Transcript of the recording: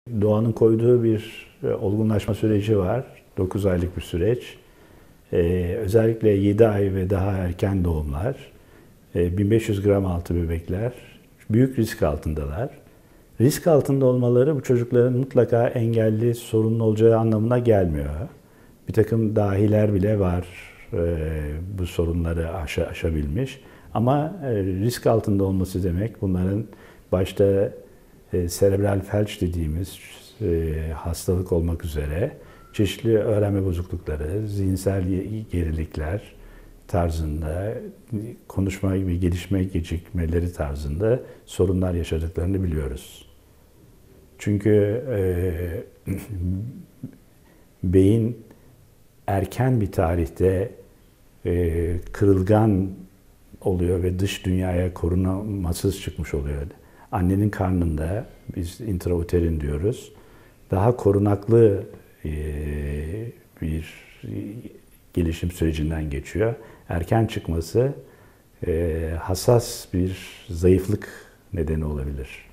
Doğanın koyduğu bir olgunlaşma süreci var. 9 aylık bir süreç. Özellikle 7 ay ve daha erken doğumlar, 1500 gram altı bebekler büyük risk altındalar. Risk altında olmaları bu çocukların mutlaka engelli, sorunlu olacağı anlamına gelmiyor. Bir takım dahiler bile var bu sorunları aşabilmiş. Ama risk altında olması demek bunların başta serebral felç dediğimiz hastalık olmak üzere çeşitli öğrenme bozuklukları, zihinsel gerilikler tarzında, konuşma gibi gelişme gecikmeleri tarzında sorunlar yaşadıklarını biliyoruz. Çünkü beyin erken bir tarihte kırılgan oluyor ve dış dünyaya korunamasız çıkmış oluyor. Annenin karnında, biz intrauterin diyoruz, daha korunaklı bir gelişim sürecinden geçiyor. Erken çıkması hassas bir zayıflık nedeni olabilir.